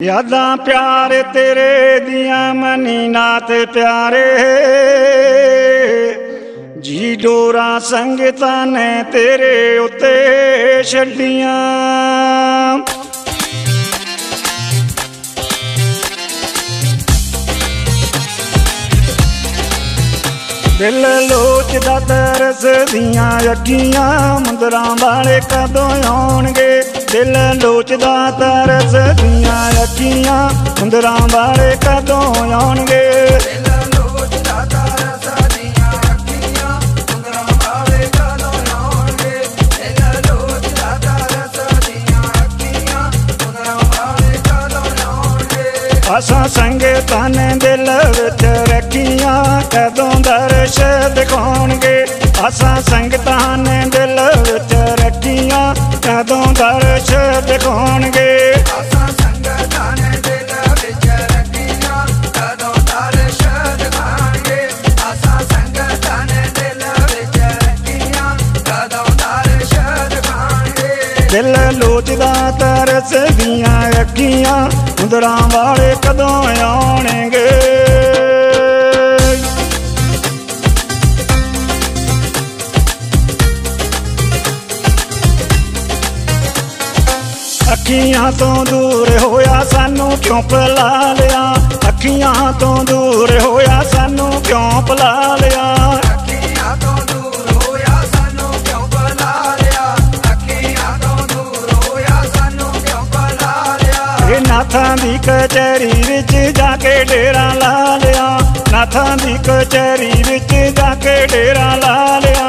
यादां प्यारे तेरे दियां मनी नाथ प्यारे जी डोरा संगतां ने तेरे उत्ते छड्डियां। दिल लोचदा तरस दियां अखियां मुंदरां वाले कदों आउणगे। दिल लोचदा तरस दियां अखियां मुंदरां वाले कदों आउणगे। असां संगतां ने दिल विच रखियां कदों दर्श दिखाउणगे। असां संगतां ने दिल विच रखियां कदों दर्श दिखाउणगे। दिल लोचदा तरस दियां अखियां मुंदरां वाले कदों आउणगे। अखियां तो दूर होया सानू क्यों भुला लिया। अखियां तो दूर होया सानू क्यों भुला लिया। नाथां दी कचहरी विच जाके डेरा ला लिया। नाथां दी कचहरी विच जाके डेरा ला लिया।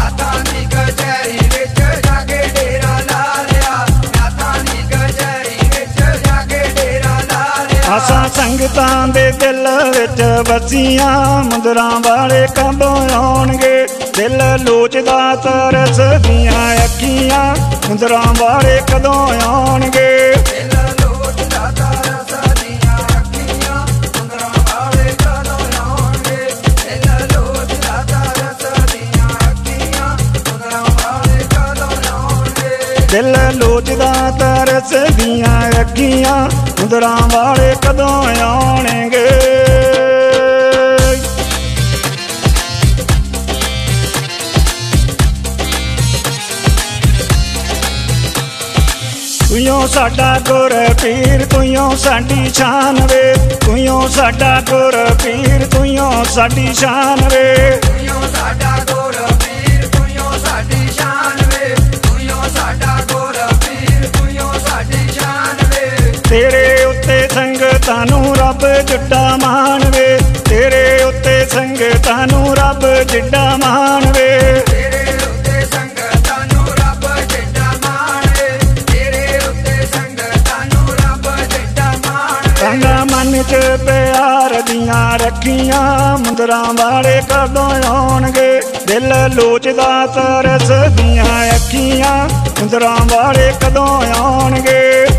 असां संगतां दे दिल विच बसियां मुंदरां वाले कदों आउणगे। दिल लोचदा तरस दियां अखियां मुंदरां वाले कदों आउणगे। दिल लोचदा तरस दियां अखियां मुंदरां वाले कदों आउणगे। तुइयों साडा गुर पीर तुइयों साडी शान वे। तुइयों साडा गुर पीर तुइयों साडी शान वे। तेरे उत्ते संगतां नूं रब जिड्डा मान वे। तेरे उत्ते संगतां नूं रब जिड्डा मान वे। रंगा मन च प्यार दियां रखियां मुंदरां वाले कदों आउणगे। दिल लोचदा तरस दियां अखियां मुंदरां वाले कदों आउणगे।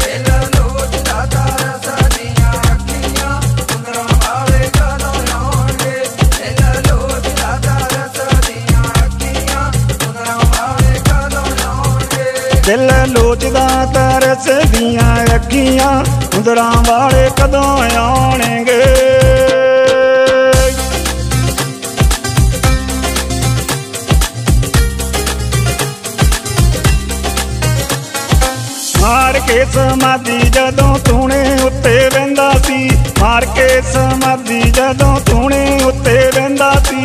दिल लोचदा तरस दियां अखियां मुंदरां वाले कदों आउणगे। मार के समाधि जदों तूने उत्ते वहिंदा सी। मार के समाधि जदों तूने उत्ते वहिंदा सी।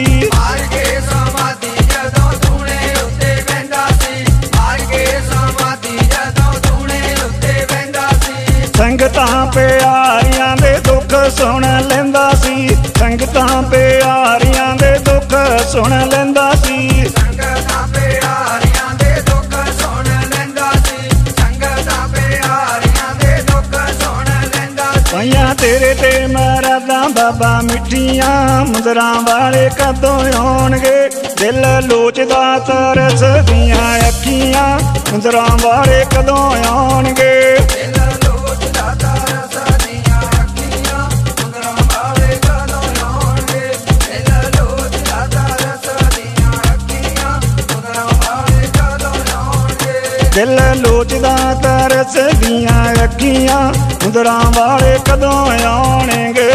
संगतां प्यारियां दे दुख सुन लैंदा सी। संगतां प्यारियां दे दुख सुन लैंदा सी। पाइयां तेरे ते मरादां बाबा मिठियां मुंदरां वाले कदों आउणगे। दिल लोचदा तरस दियां अखियां मुंदरां वाले कदों आउणगे। दिल लोचदा तरस ਤਰਸਦੀਆਂ ਅੱਖੀਆਂ ਮੁੰਦਰਾਂ ਵਾਲੇ ਕਦੋਂ ਆਉਣਗੇ।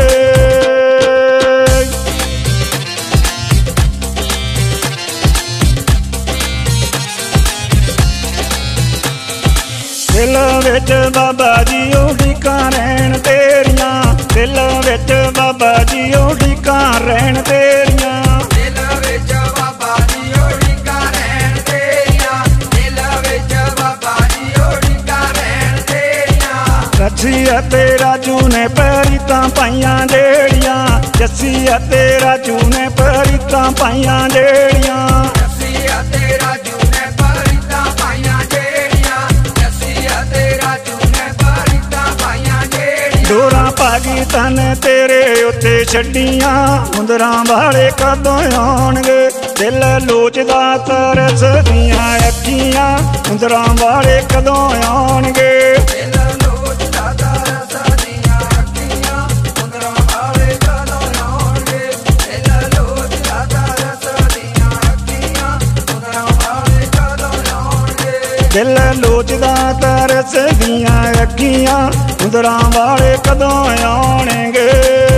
ਦਿਲ ਵਿੱਚ ਬਾਬਾ ਜੀ ਉਡੀਕਾਂ ਰਹਿਣ ਤੇਰੀਆਂ, ਦਿਲ ਵਿੱਚ ਬਾਬਾ ਜੀ ਉਡੀਕਾਂ ਰਹਿਣ ਤੇਰੀਆਂ, ਦਿਲ ਵਿੱਚ ਬਾਬਾ ਜੀ ਉਡੀਕਾਂ ਰਹਿਣ ਤੇਰੀਆਂ, ਦਿਲ ਵਿੱਚ ਬਾਬਾ ਜੀ ਉਡੀਕਾਂ ਰਹਿਣ ਤੇਰੀਆਂ। ਜੱਸੀ ਅਤੇ ਰਾਜੂ ਨੇ ਪਰੀਤਾਂ ਪਾਈਆਂ ਜਿਹੜੀਆਂ, ਜੱਸੀ ਅਤੇ ਰਾਜੂ ਨੇ ਪਰੀਤਾਂ ਪਾਈਆਂ ਜਿਹੜੀਆਂ, ਜੱਸੀ ਅਤੇ ਰਾਜੂ ਨੇ ਪਰੀਤਾਂ ਪਾਈਆਂ ਜਿਹੜੀਆਂ, ਜੱਸੀ ਅਤੇ ਰਾਜੂ ਨੇ ਪਰੀਤਾਂ ਪਾਈਆਂ ਜਿਹੜੀਆਂ। ਡੋਰਾਂ ਪਾਕਿਸਤਾਨ ਤੇਰੇ ਉੱਤੇ ਛੱਡੀਆਂ ਮੁੰਦਰਾਂ ਵਾਲੇ ਕਦੋਂ ਆਉਣਗੇ। ਦਿਲ ਲੋਚਦਾ ਤਰਸਦੀਆਂ ਅੱਖੀਆਂ ਮੁੰਦਰਾਂ ਵਾਲੇ ਕਦੋਂ ਆਉਣਗੇ। ਦਿਲ ਲੋਚਦਾ ਤਰਸਦੀਆਂ ਅੱਖੀਆਂ ਮੁੰਦਰਾਂ ਵਾਲੇ ਕਦੋਂ ਆਉਣਗੇ। ਦਿਲ ਲੋਚਦਾ ਤਰਸਦੀਆਂ ਅੱਖੀਆਂ ਮੁੰਦਰਾਂ ਵਾਲੇ ਕਦੋਂ ਆਉਣਗੇ। ਦਿਲ ਲੋਚਦਾ ਤਰਸਦੀਆਂ ਅੱਖੀਆਂ ਮੁੰਦਰਾਂ ਵਾਲੇ ਕਦੋਂ ਆਉਣਗੇ।